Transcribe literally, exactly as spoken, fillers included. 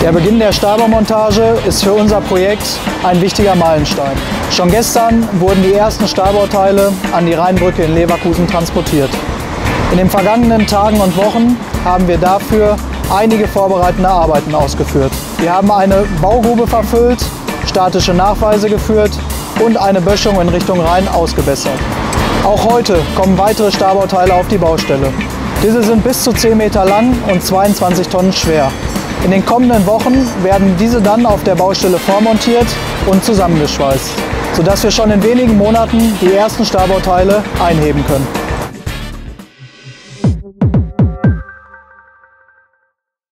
Der Beginn der Stahlbaumontage ist für unser Projekt ein wichtiger Meilenstein. Schon gestern wurden die ersten Stahlbauteile an die Rheinbrücke in Leverkusen transportiert. In den vergangenen Tagen und Wochen haben wir dafür einige vorbereitende Arbeiten ausgeführt. Wir haben eine Baugrube verfüllt, statische Nachweise geführt und eine Böschung in Richtung Rhein ausgebessert. Auch heute kommen weitere Stahlbauteile auf die Baustelle. Diese sind bis zu zehn Meter lang und zweiundzwanzig Tonnen schwer. In den kommenden Wochen werden diese dann auf der Baustelle vormontiert und zusammengeschweißt, sodass wir schon in wenigen Monaten die ersten Stahlbauteile einheben können.